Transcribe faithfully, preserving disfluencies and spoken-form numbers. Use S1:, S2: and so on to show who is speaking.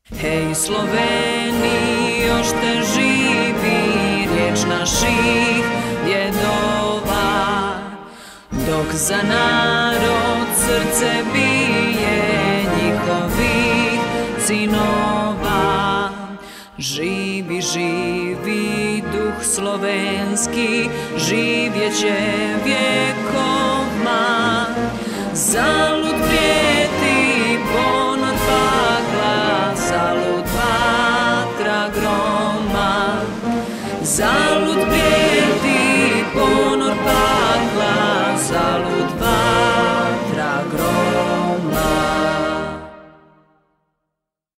S1: Hej Sloveni, još te živi riječ naših djedova, dok za narod srce bije njihovih sinova. Živi, živi duh slovenski, živjet će vjekovma. Zalud prijeti ponor pakla, zalud vatra groma, zalud